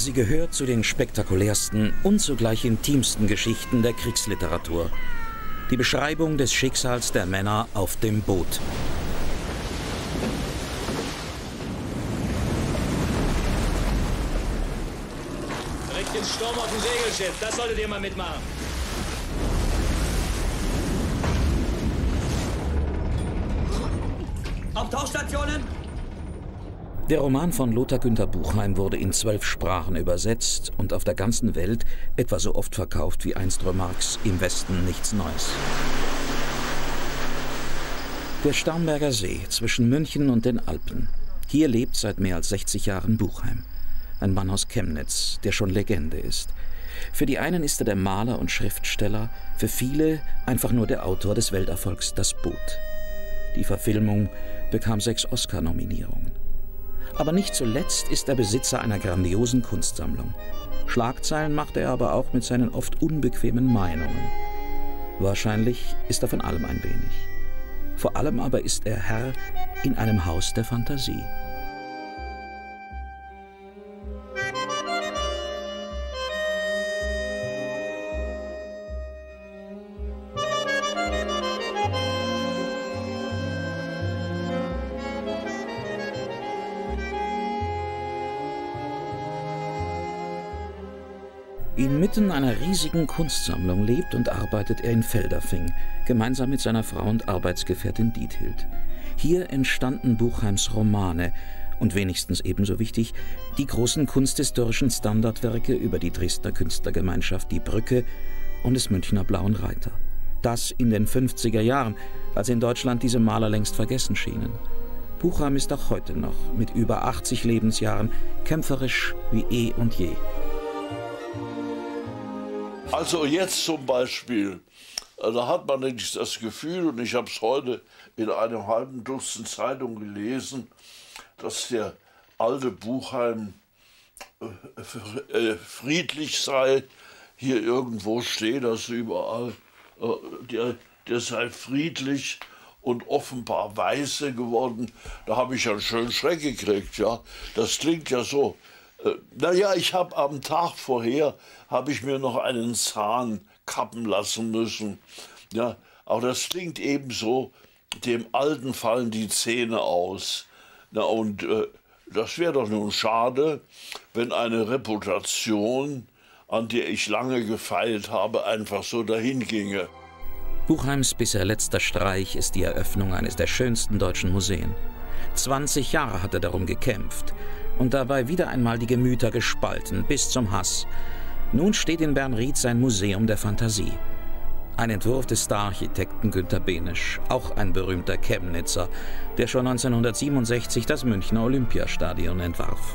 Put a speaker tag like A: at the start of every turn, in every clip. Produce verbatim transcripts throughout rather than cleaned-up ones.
A: Sie gehört zu den spektakulärsten und zugleich intimsten Geschichten der Kriegsliteratur. Die Beschreibung des Schicksals der Männer auf dem Boot.
B: Direkt ins Sturm auf dem Segelschiff, das solltet ihr mal mitmachen. Auf Tauchstationen!
A: Der Roman von Lothar Günther Buchheim wurde in zwölf Sprachen übersetzt und auf der ganzen Welt etwa so oft verkauft wie einst Remarques Im Westen nichts Neues. Der Starnberger See zwischen München und den Alpen. Hier lebt seit mehr als sechzig Jahren Buchheim. Ein Mann aus Chemnitz, der schon Legende ist. Für die einen ist er der Maler und Schriftsteller, für viele einfach nur der Autor des Welterfolgs Das Boot. Die Verfilmung bekam sechs Oscar-Nominierungen. Aber nicht zuletzt ist er Besitzer einer grandiosen Kunstsammlung. Schlagzeilen macht er aber auch mit seinen oft unbequemen Meinungen. Wahrscheinlich ist er von allem ein wenig. Vor allem aber ist er Herr in einem Haus der Fantasie. Inmitten einer riesigen Kunstsammlung lebt und arbeitet er in Feldafing, gemeinsam mit seiner Frau und Arbeitsgefährtin Diethild. Hier entstanden Buchheims Romane und wenigstens ebenso wichtig, die großen kunsthistorischen Standardwerke über die Dresdner Künstlergemeinschaft Die Brücke und des Münchner Blauen Reiter. Das in den fünfziger Jahren, als in Deutschland diese Maler längst vergessen schienen. Buchheim ist auch heute noch, mit über achtzig Lebensjahren, kämpferisch wie eh und je.
C: Also jetzt zum Beispiel, da hat man nämlich das Gefühl, und ich habe es heute in einem halben Dutzend Zeitungen gelesen, dass der alte Buchheim äh, friedlich sei. Hier irgendwo steht das überall, äh, der, der sei friedlich und offenbar weise geworden. Da habe ich einen schönen Schreck gekriegt. Ja? Das klingt ja so. Äh, naja, ich habe am Tag vorher, habe ich mir noch einen Zahn kappen lassen müssen. Ja, aber das klingt ebenso, dem Alten fallen die Zähne aus. Na, und äh, das wäre doch nun schade, wenn eine Reputation, an der ich lange gefeilt habe, einfach so dahin ginge.
A: Buchheims bisher letzter Streich ist die Eröffnung eines der schönsten deutschen Museen. zwanzig Jahre hat er darum gekämpft und dabei wieder einmal die Gemüter gespalten, bis zum Hass. Nun steht in Bernried sein Museum der Fantasie. Ein Entwurf des Stararchitekten Günter Behnisch, auch ein berühmter Chemnitzer, der schon neunzehnhundertsiebenundsechzig das Münchner Olympiastadion entwarf.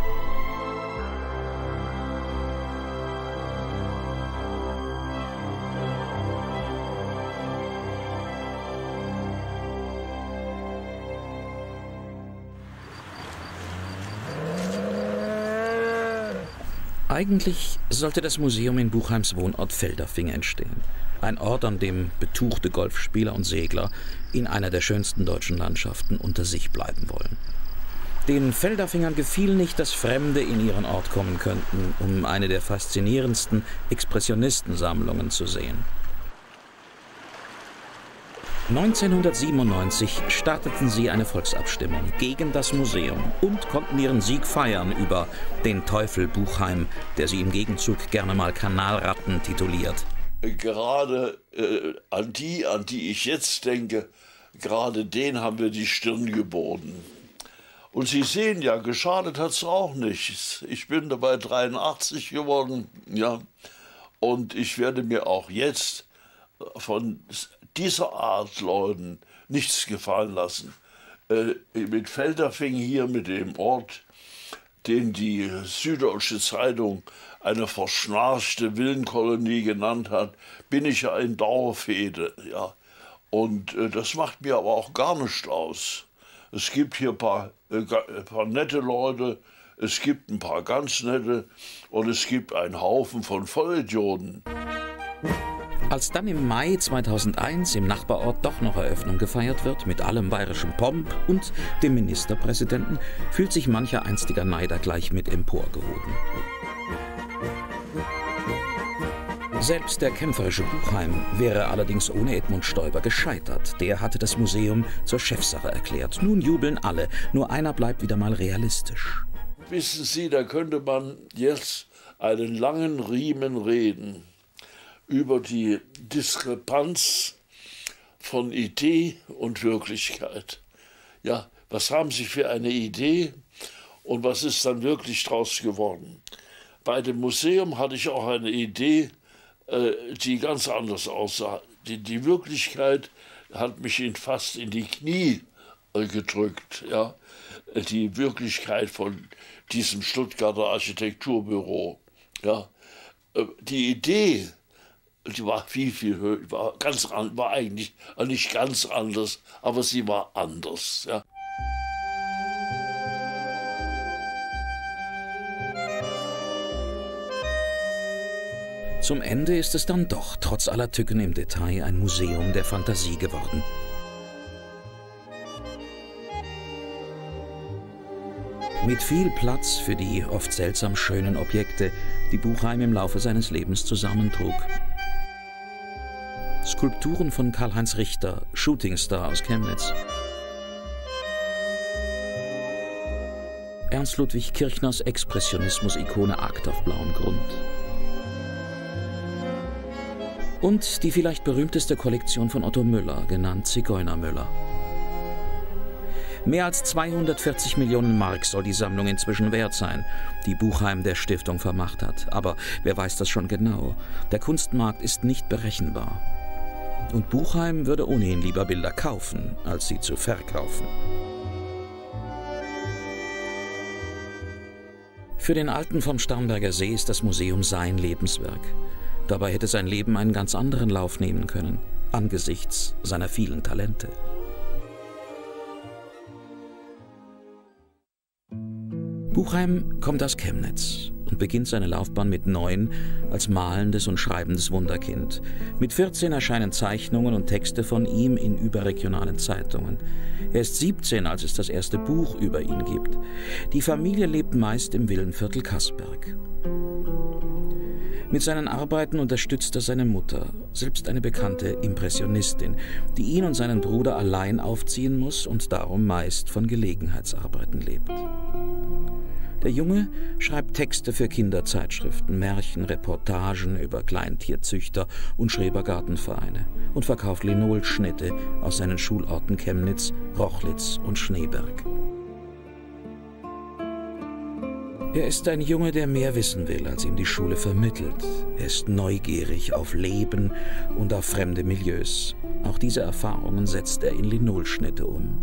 A: Eigentlich sollte das Museum in Buchheims Wohnort Feldafing entstehen. Ein Ort, an dem betuchte Golfspieler und Segler in einer der schönsten deutschen Landschaften unter sich bleiben wollen. Den Feldafingern gefiel nicht, dass Fremde in ihren Ort kommen könnten, um eine der faszinierendsten Expressionistensammlungen zu sehen. neunzehnhundertsiebenundneunzig starteten sie eine Volksabstimmung gegen das Museum und konnten ihren Sieg feiern über den Teufel Buchheim, der sie im Gegenzug gerne mal Kanalratten tituliert.
C: Gerade äh, an die, an die ich jetzt denke, gerade denen haben wir die Stirn geboten. Und Sie sehen ja, geschadet hat es auch nicht. Ich bin dabei dreiundachtzig geworden, ja, und ich werde mir auch jetzt von dieser Art Leuten nichts gefallen lassen. Äh, mit Feldafing hier, mit dem Ort, den die Süddeutsche Zeitung eine verschnarchte Villenkolonie genannt hat, bin ich ja in Dauerfehde. Ja. Und äh, das macht mir aber auch gar nichts aus. Es gibt hier ein paar, äh, ein paar nette Leute, es gibt ein paar ganz nette und es gibt einen Haufen von Vollidioten.
A: Als dann im Mai zweitausendeins im Nachbarort doch noch Eröffnung gefeiert wird, mit allem bayerischen Pomp und dem Ministerpräsidenten, fühlt sich mancher einstiger Neider gleich mit emporgehoben. Selbst der kämpferische Buchheim wäre allerdings ohne Edmund Stoiber gescheitert. Der hatte das Museum zur Chefsache erklärt. Nun jubeln alle, nur einer bleibt wieder mal realistisch.
C: Wissen Sie, da könnte man jetzt einen langen Riemen reden über die Diskrepanz von Idee und Wirklichkeit. Ja, was haben Sie für eine Idee und was ist dann wirklich draus geworden? Bei dem Museum hatte ich auch eine Idee, äh, die ganz anders aussah. Die, die Wirklichkeit hat mich in, fast in die Knie äh, gedrückt. Ja? Die Wirklichkeit von diesem Stuttgarter Architekturbüro. Ja? Äh, die Idee, die war viel, viel höher, war, ganz, war eigentlich nicht ganz anders, aber sie war anders. Ja.
A: Zum Ende ist es dann doch, trotz aller Tücken im Detail, ein Museum der Fantasie geworden. Mit viel Platz für die oft seltsam schönen Objekte, die Buchheim im Laufe seines Lebens zusammentrug. Skulpturen von Karl-Heinz Richter, Shootingstar aus Chemnitz. Ernst Ludwig Kirchners Expressionismus-Ikone Akt auf blauem Grund. Und die vielleicht berühmteste Kollektion von Otto Müller, genannt Zigeuner Müller. Mehr als zweihundertvierzig Millionen Mark soll die Sammlung inzwischen wert sein, die Buchheim der Stiftung vermacht hat. Aber wer weiß das schon genau? Der Kunstmarkt ist nicht berechenbar. Und Buchheim würde ohnehin lieber Bilder kaufen, als sie zu verkaufen. Für den Alten vom Starnberger See ist das Museum sein Lebenswerk. Dabei hätte sein Leben einen ganz anderen Lauf nehmen können, angesichts seiner vielen Talente. Buchheim kommt aus Chemnitz und beginnt seine Laufbahn mit neun als malendes und schreibendes Wunderkind. Mit vierzehn erscheinen Zeichnungen und Texte von ihm in überregionalen Zeitungen. Er ist siebzehn, als es das erste Buch über ihn gibt. Die Familie lebt meist im Villenviertel Kassberg. Mit seinen Arbeiten unterstützt er seine Mutter, selbst eine bekannte Impressionistin, die ihn und seinen Bruder allein aufziehen muss und darum meist von Gelegenheitsarbeiten lebt. Der Junge schreibt Texte für Kinderzeitschriften, Märchen, Reportagen über Kleintierzüchter und Schrebergartenvereine und verkauft Linolschnitte aus seinen Schulorten Chemnitz, Rochlitz und Schneeberg. Er ist ein Junge, der mehr wissen will, als ihm die Schule vermittelt. Er ist neugierig auf Leben und auf fremde Milieus. Auch diese Erfahrungen setzt er in Linolschnitte um.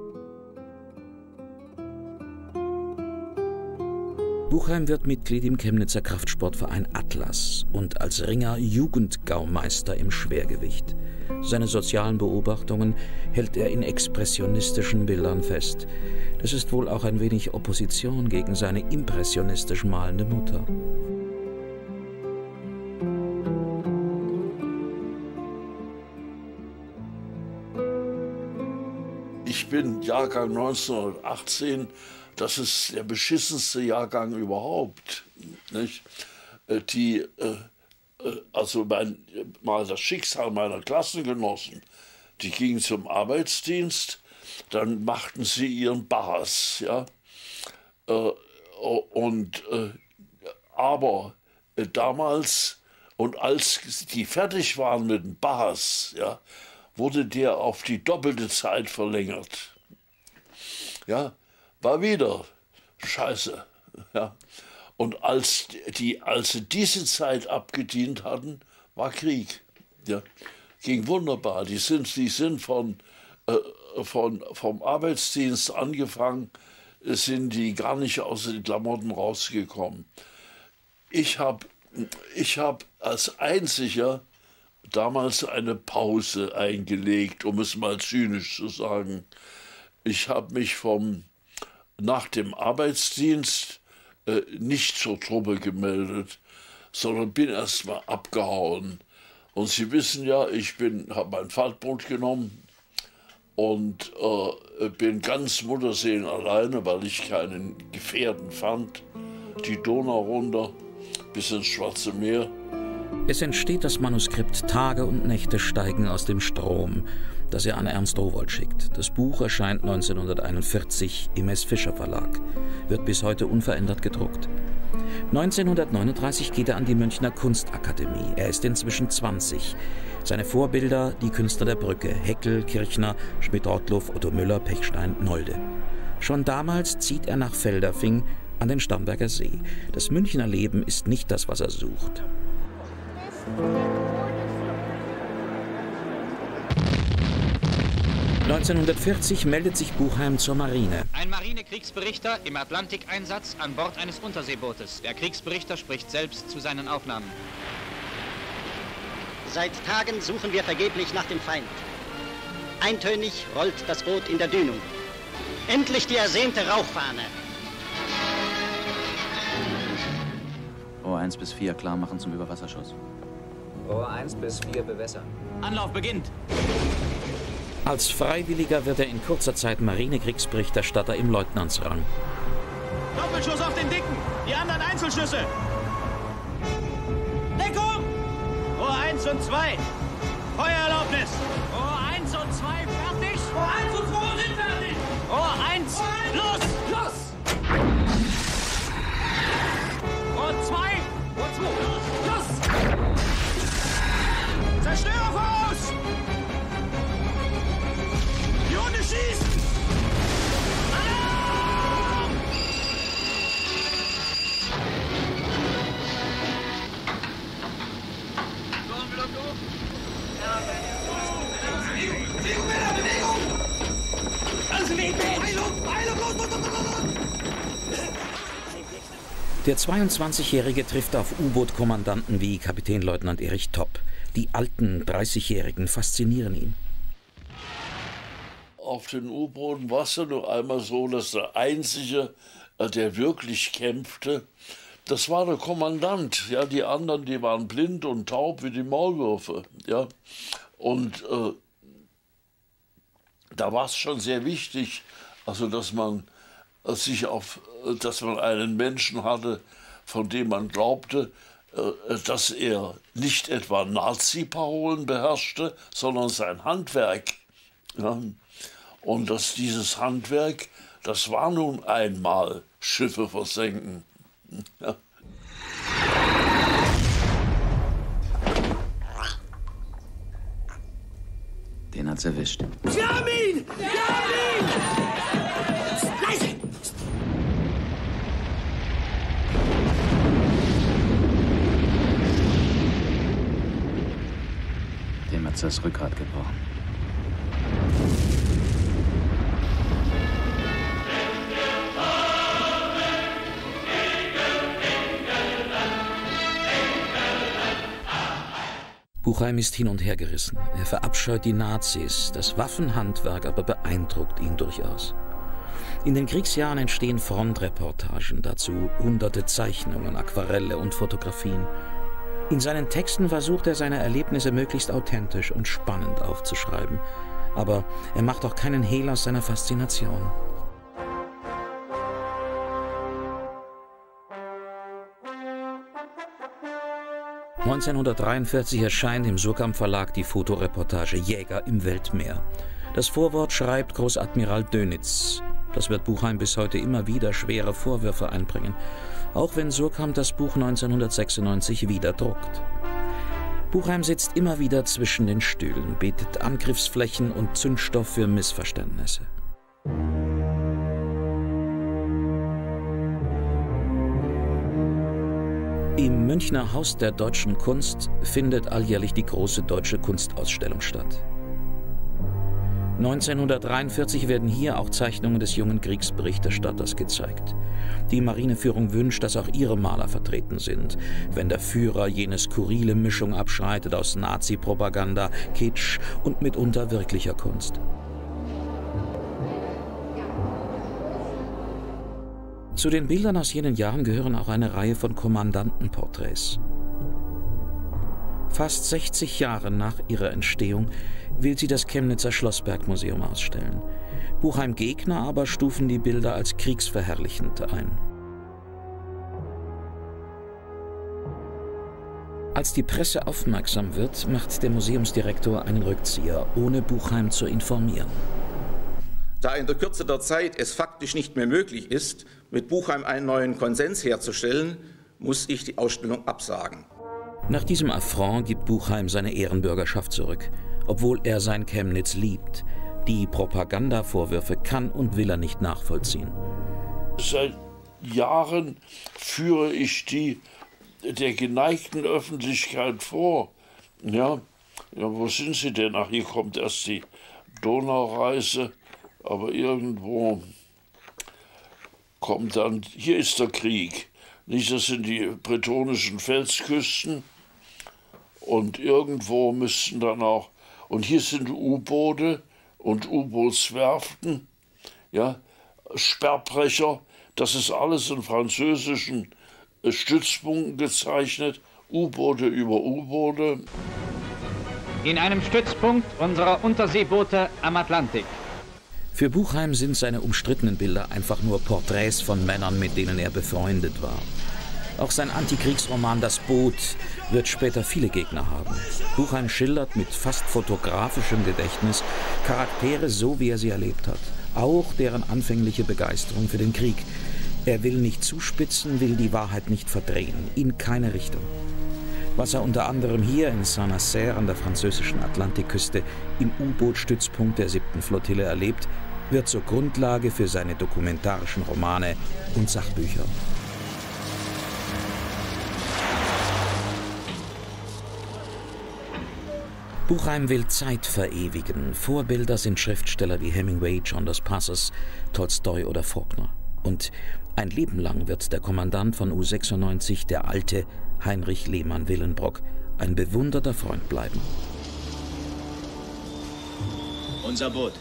A: Buchheim wird Mitglied im Chemnitzer Kraftsportverein Atlas und als Ringer Jugendgaumeister im Schwergewicht. Seine sozialen Beobachtungen hält er in expressionistischen Bildern fest. Das ist wohl auch ein wenig Opposition gegen seine impressionistisch malende Mutter.
C: Ich bin Jahrgang neunzehnhundertachtzehn. Das ist der beschissenste Jahrgang überhaupt. Nicht? Die, äh, also mein, mal das Schicksal meiner Klassengenossen, die gingen zum Arbeitsdienst, dann machten sie ihren Bas. Ja? Äh, und, äh, aber äh, damals, und als die fertig waren mit dem Bas, ja, wurde der auf die doppelte Zeit verlängert. Ja, war wieder scheiße. Ja. Und als, die, als sie diese Zeit abgedient hatten, war Krieg. Ja. Ging wunderbar. Die sind, die sind von, äh, von, vom Arbeitsdienst angefangen, sind die gar nicht aus den Klamotten rausgekommen. Ich habe ich hab als Einziger damals eine Pause eingelegt, um es mal zynisch zu sagen. Ich habe mich vom nach dem Arbeitsdienst äh, nicht zur Truppe gemeldet, sondern bin erst mal abgehauen, Und Sie wissen ja, ich habe mein Fahrtboot genommen und äh, bin ganz Mutterseen alleine, weil ich keinen Gefährten fand, die Donau runter bis ins Schwarze Meer.
A: Es entsteht das Manuskript Tage und Nächte steigen aus dem Strom, das er an Ernst Rowohlt schickt. Das Buch erscheint neunzehnhunderteinundvierzig im S. Fischer Verlag, wird bis heute unverändert gedruckt. neunzehnhundertneununddreißig geht er an die Münchner Kunstakademie. Er ist inzwischen zwanzig. Seine Vorbilder, die Künstler der Brücke, Heckel, Kirchner, Schmidt-Rottluff, Otto Müller, Pechstein, Nolde. Schon damals zieht er nach Feldafing an den Starnberger See. Das Münchner Leben ist nicht das, was er sucht. neunzehnhundertvierzig meldet sich Buchheim zur Marine.
D: Ein Marinekriegsberichter im Atlantikeinsatz an Bord eines Unterseebootes. Der Kriegsberichter spricht selbst zu seinen Aufnahmen.
E: Seit Tagen suchen wir vergeblich nach dem Feind. Eintönig rollt das Boot in der Dünung. Endlich die ersehnte Rauchfahne.
F: Rohr eins bis vier klar machen zum Überwasserschuss.
G: Rohr eins bis vier bewässern.
D: Anlauf beginnt.
A: Als Freiwilliger wird er in kurzer Zeit Marinekriegsberichterstatter im Leutnantsrang.
B: Doppelschuss auf den Dicken, die anderen Einzelschüsse. Deckung! Rohr eins und zwei. Feuererlaubnis. Rohr eins und zwei fertig. Rohr eins und zwei sind fertig. Rohr eins, los, los! Rohr zwei, Rohr zwei, los, los! Zerstörer voraus! Die Hunde schießen! Alarm! Bewegung, Männer, Bewegung! Alles in Bewegung! Heilung, Heilung, los, los, los, los!
A: Der zweiundzwanzigjährige trifft auf U-Boot-Kommandanten wie Kapitänleutnant Erich Topp. Die alten dreißigjährigen faszinieren ihn.
C: Auf den U-Booten war es ja nur einmal so, dass der Einzige, der wirklich kämpfte, das war der Kommandant. Ja, die anderen, die waren blind und taub wie die Maulwürfe. Ja. Und äh, da war es schon sehr wichtig, also dass man äh, sich auf, äh, dass man einen Menschen hatte, von dem man glaubte, äh, dass er nicht etwa Nazi-Parolen beherrschte, sondern sein Handwerk. Ja. Und dass dieses Handwerk, das war nun einmal Schiffe versenken. Ja.
F: Den hat's erwischt.
B: Sie haben ihn! Sie haben ihn! Leise!
F: Dem hat's das Rückgrat gebrochen.
A: Buchheim ist hin und her gerissen. Er verabscheut die Nazis, das Waffenhandwerk aber beeindruckt ihn durchaus. In den Kriegsjahren entstehen Frontreportagen, dazu hunderte Zeichnungen, Aquarelle und Fotografien. In seinen Texten versucht er, seine Erlebnisse möglichst authentisch und spannend aufzuschreiben. Aber er macht auch keinen Hehl aus seiner Faszination. neunzehnhundertdreiundvierzig erscheint im Surkamp Verlag die Fotoreportage Jäger im Weltmeer. Das Vorwort schreibt Großadmiral Dönitz. Das wird Buchheim bis heute immer wieder schwere Vorwürfe einbringen, auch wenn Surkamp das Buch neunzehnhundertsechsundneunzig wieder druckt. Buchheim sitzt immer wieder zwischen den Stühlen, bietet Angriffsflächen und Zündstoff für Missverständnisse. Im Münchner Haus der Deutschen Kunst findet alljährlich die große Deutsche Kunstausstellung statt. neunzehnhundertdreiundvierzig werden hier auch Zeichnungen des jungen Kriegsberichterstatters gezeigt. Die Marineführung wünscht, dass auch ihre Maler vertreten sind, wenn der Führer jene skurrile Mischung abschreitet aus Nazi-Propaganda, Kitsch und mitunter wirklicher Kunst. Zu den Bildern aus jenen Jahren gehören auch eine Reihe von Kommandantenporträts. Fast sechzig Jahre nach ihrer Entstehung will sie das Chemnitzer Schlossberg-Museum ausstellen. Buchheim-Gegner aber stufen die Bilder als kriegsverherrlichend ein. Als die Presse aufmerksam wird, macht der Museumsdirektor einen Rückzieher, ohne Buchheim zu informieren.
H: Da in der Kürze der Zeit es faktisch nicht mehr möglich ist, mit Buchheim einen neuen Konsens herzustellen, muss ich die Ausstellung absagen.
A: Nach diesem Affront gibt Buchheim seine Ehrenbürgerschaft zurück, obwohl er sein Chemnitz liebt. Die Propagandavorwürfe kann und will er nicht nachvollziehen.
C: Seit Jahren führe ich die der geneigten Öffentlichkeit vor. Ja, ja, wo sind sie denn? Ach, hier kommt erst die Donaureise, aber irgendwo kommt dann, hier ist der Krieg. Nicht, das sind die bretonischen Felsküsten und irgendwo müssten dann auch, und hier sind U-Boote und U-Bootswerften, ja, Sperrbrecher, das ist alles in französischen Stützpunkten gezeichnet, U-Boote über U-Boote.
D: In einem Stützpunkt unserer Unterseeboote am Atlantik.
A: Für Buchheim sind seine umstrittenen Bilder einfach nur Porträts von Männern, mit denen er befreundet war. Auch sein Antikriegsroman Das Boot wird später viele Gegner haben. Buchheim schildert mit fast fotografischem Gedächtnis Charaktere so, wie er sie erlebt hat. Auch deren anfängliche Begeisterung für den Krieg. Er will nicht zuspitzen, will die Wahrheit nicht verdrehen, in keine Richtung. Was er unter anderem hier in Saint-Nazaire an der französischen Atlantikküste im U-Boot-Stützpunkt der siebten Flottille erlebt, wird zur Grundlage für seine dokumentarischen Romane und Sachbücher. Buchheim will Zeit verewigen. Vorbilder sind Schriftsteller wie Hemingway, John Dos Passos, Tolstoi oder Faulkner. Und ein Leben lang wird der Kommandant von U sechsundneunzig, der alte Heinrich Lehmann-Willenbrock, ein bewunderter Freund bleiben.
G: Unser Boot.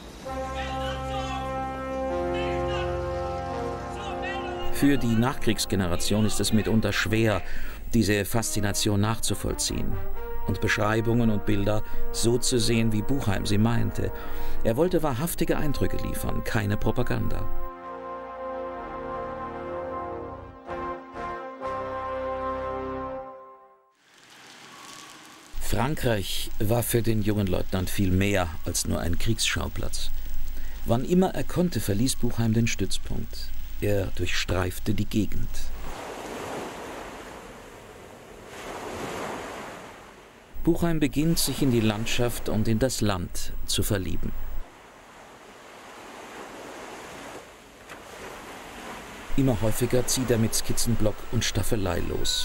A: Für die Nachkriegsgeneration ist es mitunter schwer, diese Faszination nachzuvollziehen und Beschreibungen und Bilder so zu sehen, wie Buchheim sie meinte. Er wollte wahrhaftige Eindrücke liefern, keine Propaganda. Frankreich war für den jungen Leutnant viel mehr als nur ein Kriegsschauplatz. Wann immer er konnte, verließ Buchheim den Stützpunkt. Er durchstreifte die Gegend. Buchheim beginnt, sich in die Landschaft und in das Land zu verlieben. Immer häufiger zieht er mit Skizzenblock und Staffelei los.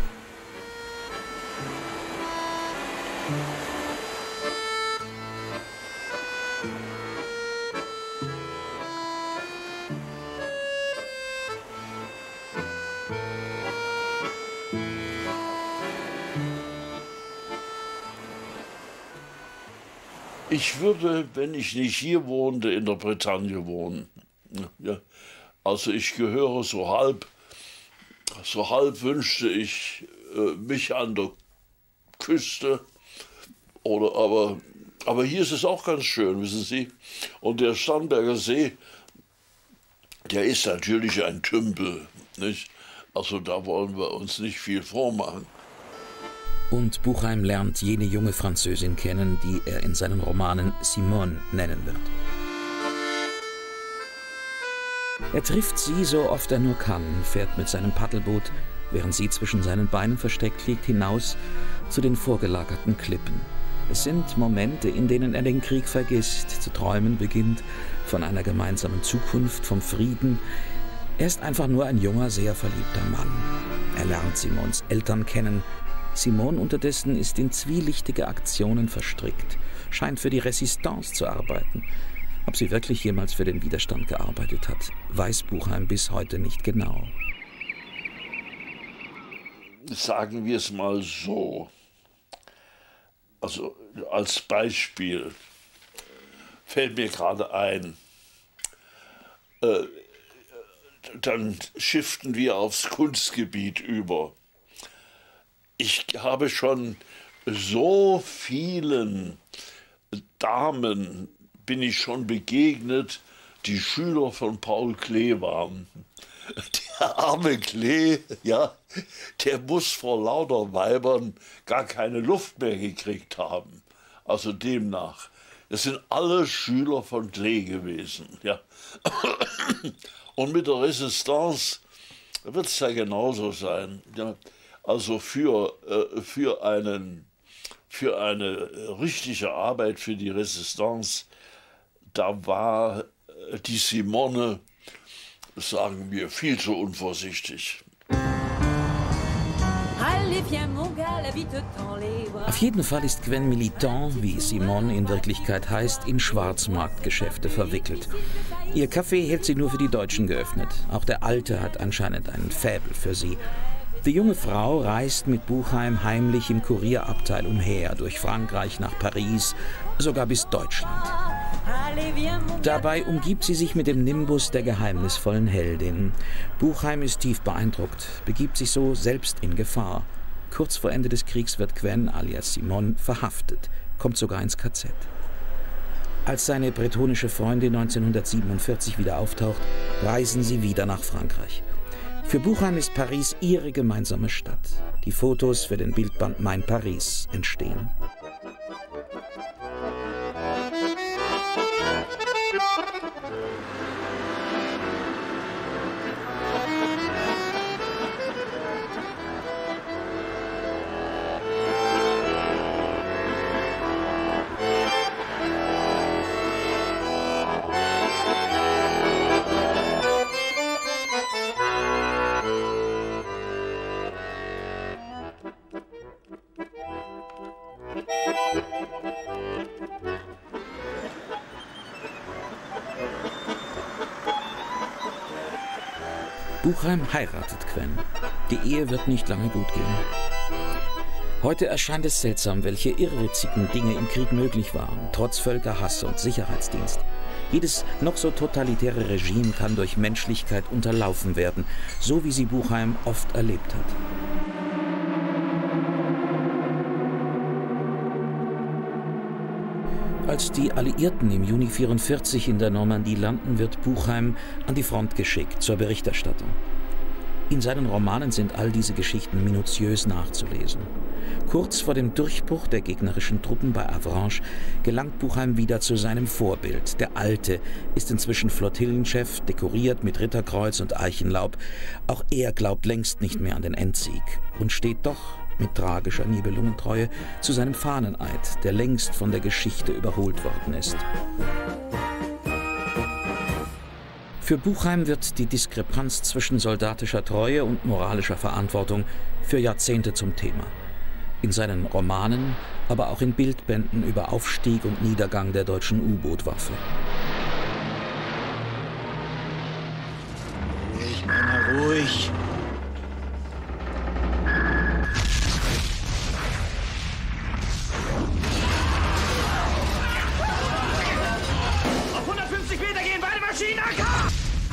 C: Ich würde, wenn ich nicht hier wohnte, in der Bretagne wohnen. Ja, also ich gehöre so halb, so halb wünschte ich äh, mich an der Küste. Oder, aber, aber hier ist es auch ganz schön, wissen Sie. Und der Starnberger See, der ist natürlich ein Tümpel, nicht? Also da wollen wir uns nicht viel vormachen.
A: Und Buchheim lernt jene junge Französin kennen, die er in seinen Romanen Simone nennen wird. Er trifft sie, so oft er nur kann, fährt mit seinem Paddelboot, während sie zwischen seinen Beinen versteckt liegt, hinaus zu den vorgelagerten Klippen. Es sind Momente, in denen er den Krieg vergisst, zu träumen beginnt, von einer gemeinsamen Zukunft, vom Frieden. Er ist einfach nur ein junger, sehr verliebter Mann. Er lernt Simons Eltern kennen. Simone unterdessen ist in zwielichtige Aktionen verstrickt, scheint für die Resistance zu arbeiten. Ob sie wirklich jemals für den Widerstand gearbeitet hat, weiß Buchheim bis heute nicht genau.
C: Sagen wir es mal so, also als Beispiel fällt mir gerade ein, äh, dann shiften wir aufs Kunstgebiet über. Ich habe schon so vielen Damen bin ich schon begegnet, die Schüler von Paul Klee waren. Der arme Klee, ja, der muss vor lauter Weibern gar keine Luft mehr gekriegt haben. Also demnach, das sind alle Schüler von Klee gewesen. Ja. Und mit der Resistance wird es ja genauso sein. Ja. Also für, äh, für, einen, für eine richtige Arbeit für die Resistance, da war die Simone, sagen wir, viel zu unvorsichtig.
A: Auf jeden Fall ist Gwen Militant, wie Simone in Wirklichkeit heißt, in Schwarzmarktgeschäfte verwickelt. Ihr Café hält sie nur für die Deutschen geöffnet. Auch der Alte hat anscheinend einen Faible für sie. Die junge Frau reist mit Buchheim heimlich im Kurierabteil umher, durch Frankreich nach Paris, sogar bis Deutschland. Dabei umgibt sie sich mit dem Nimbus der geheimnisvollen Heldin. Buchheim ist tief beeindruckt, begibt sich so selbst in Gefahr. Kurz vor Ende des Kriegs wird Gwen alias Simone verhaftet, kommt sogar ins K Z. Als seine bretonische Freundin neunzehnhundertsiebenundvierzig wieder auftaucht, reisen sie wieder nach Frankreich. Für Buchheim ist Paris ihre gemeinsame Stadt. Die Fotos für den Bildband Mein Paris entstehen. Buchheim heiratet Gwen. Die Ehe wird nicht lange gut gehen. Heute erscheint es seltsam, welche irrwitzigen Dinge im Krieg möglich waren, trotz Völkerhass und Sicherheitsdienst. Jedes noch so totalitäre Regime kann durch Menschlichkeit unterlaufen werden, so wie sie Buchheim oft erlebt hat. Als die Alliierten im Juni neunzehnhundertvierundvierzig in der Normandie landen, wird Buchheim an die Front geschickt zur Berichterstattung. In seinen Romanen sind all diese Geschichten minutiös nachzulesen. Kurz vor dem Durchbruch der gegnerischen Truppen bei Avranches gelangt Buchheim wieder zu seinem Vorbild. Der Alte ist inzwischen Flottillenchef, dekoriert mit Ritterkreuz und Eichenlaub. Auch er glaubt längst nicht mehr an den Endsieg und steht doch mit tragischer Nibelungentreue zu seinem Fahneneid, der längst von der Geschichte überholt worden ist. Für Buchheim wird die Diskrepanz zwischen soldatischer Treue und moralischer Verantwortung für Jahrzehnte zum Thema. In seinen Romanen, aber auch in Bildbänden über Aufstieg und Niedergang der deutschen U-Boot-Waffe.
G: Ruhig, Männer, ruhig.
B: Auf hundertfünfzig Meter gehen beide Maschinen A K!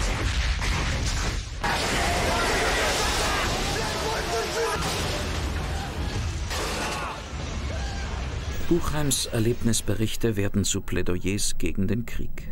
A: Buchheims Erlebnisberichte werden zu Plädoyers gegen den Krieg.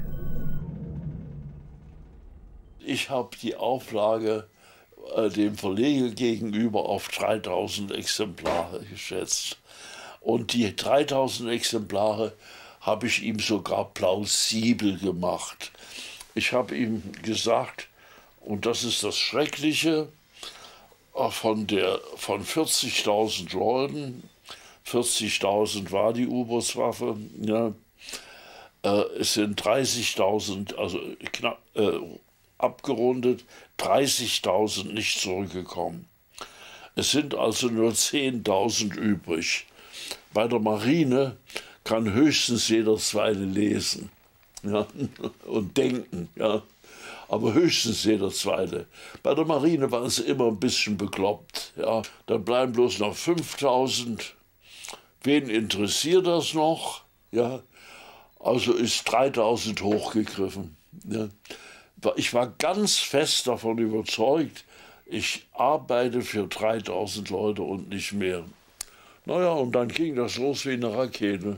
C: Ich habe die Auflage äh, dem Verleger gegenüber auf dreitausend Exemplare geschätzt. Und die dreitausend Exemplare habe ich ihm sogar plausibel gemacht. Ich habe ihm gesagt, und das ist das Schreckliche, von, der, von vierzigtausend Leuten, vierzigtausend war die U-Bootswaffe, ja, äh, es sind dreißigtausend, also knapp äh, abgerundet, dreißigtausend nicht zurückgekommen. Es sind also nur zehntausend übrig. Bei der Marine kann höchstens jeder Zweite lesen, ja, und denken, ja, aber höchstens jeder Zweite. Bei der Marine war es immer ein bisschen bekloppt. Ja. Dann bleiben bloß noch fünftausend. Wen interessiert das noch? Ja. Also ist dreitausend hochgegriffen. Ja. Ich war ganz fest davon überzeugt, ich arbeite für dreitausend Leute und nicht mehr. Naja, und dann ging das los wie eine Rakete.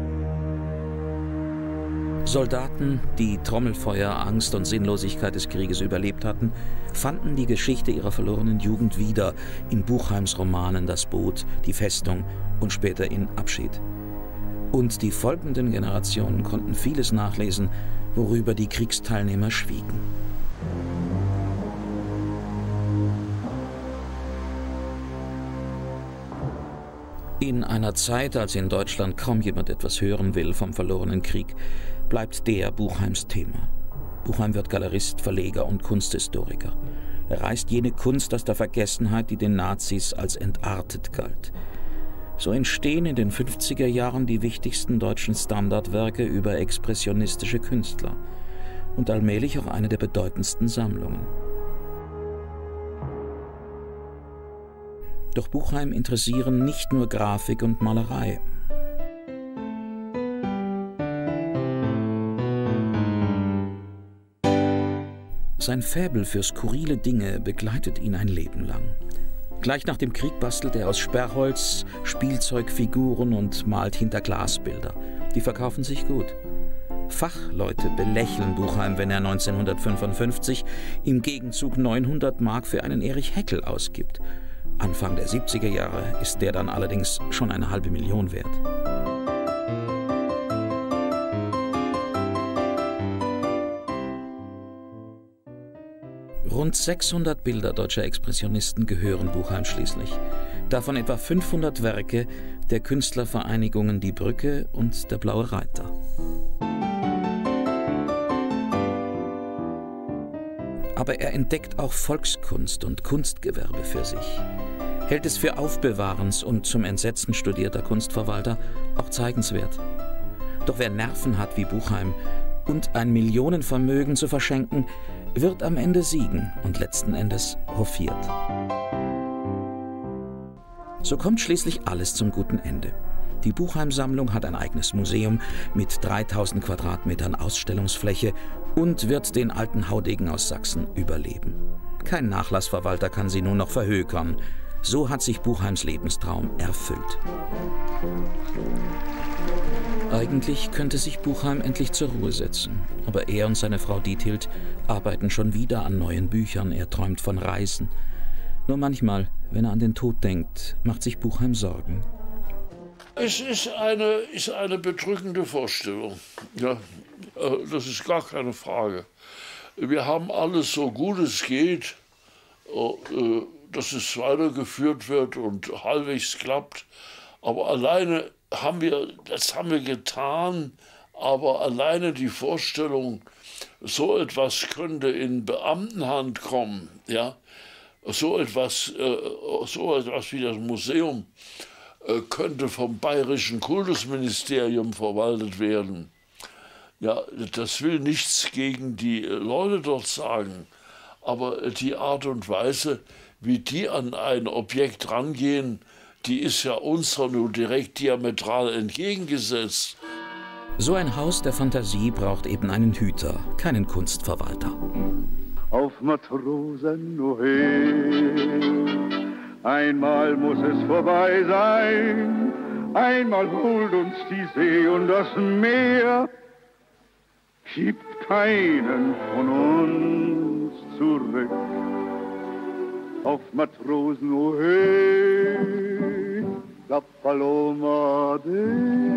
A: Soldaten, die Trommelfeuer, Angst und Sinnlosigkeit des Krieges überlebt hatten, fanden die Geschichte ihrer verlorenen Jugend wieder in Buchheims Romanen Das Boot, Die Festung und später in Abschied. Und die folgenden Generationen konnten vieles nachlesen, worüber die Kriegsteilnehmer schwiegen. In einer Zeit, als in Deutschland kaum jemand etwas hören will vom verlorenen Krieg, bleibt der Buchheims Thema. Buchheim wird Galerist, Verleger und Kunsthistoriker. Er reißt jene Kunst aus der Vergessenheit, die den Nazis als entartet galt. So entstehen in den fünfziger Jahren die wichtigsten deutschen Standardwerke über expressionistische Künstler und allmählich auch eine der bedeutendsten Sammlungen. Doch Buchheim interessieren nicht nur Grafik und Malerei. Sein Faible für skurrile Dinge begleitet ihn ein Leben lang. Gleich nach dem Krieg bastelt er aus Sperrholz Spielzeugfiguren und malt hinter Glasbilder. Die verkaufen sich gut. Fachleute belächeln Buchheim, wenn er neunzehnhundertfünfundfünfzig im Gegenzug neunhundert Mark für einen Erich Heckel ausgibt. Anfang der siebziger Jahre ist der dann allerdings schon eine halbe Million wert. Rund sechshundert Bilder deutscher Expressionisten gehören Buchheim schließlich. Davon etwa fünfhundert Werke der Künstlervereinigungen Die Brücke und Der Blaue Reiter. Aber er entdeckt auch Volkskunst und Kunstgewerbe für sich. Hält es für aufbewahrens und zum Entsetzen studierter Kunstverwalter auch zeigenswert. Doch wer Nerven hat wie Buchheim und ein Millionenvermögen zu verschenken, wird am Ende siegen und letzten Endes hofiert. So kommt schließlich alles zum guten Ende. Die Buchheim-Sammlung hat ein eigenes Museum mit dreitausend Quadratmetern Ausstellungsfläche und wird den alten Haudegen aus Sachsen überleben. Kein Nachlassverwalter kann sie nun noch verhökern. So hat sich Buchheims Lebenstraum erfüllt. Eigentlich könnte sich Buchheim endlich zur Ruhe setzen. Aber er und seine Frau Diethild arbeiten schon wieder an neuen Büchern. Er träumt von Reisen. Nur manchmal, wenn er an den Tod denkt, macht sich Buchheim Sorgen.
C: Es ist eine, ist eine bedrückende Vorstellung. Ja, das ist gar keine Frage. Wir haben alles so gut es geht, dass es weitergeführt wird und halbwegs klappt. Aber alleine haben wir, das haben wir getan, aber alleine die Vorstellung, so etwas könnte in Beamtenhand kommen, ja, so etwas, so etwas wie das Museum könnte vom Bayerischen Kultusministerium verwaltet werden. Ja, das will nichts gegen die Leute dort sagen, aber die Art und Weise, wie die an ein Objekt rangehen, die ist ja unserer nur direkt diametral entgegengesetzt.
A: So ein Haus der Fantasie braucht eben einen Hüter, keinen Kunstverwalter.
I: Auf Matrosen, oh hey, einmal muss es vorbei sein, einmal holt uns die See und das Meer, gibt keinen von uns zurück. Auf Matrosen, oh hey, la Paloma de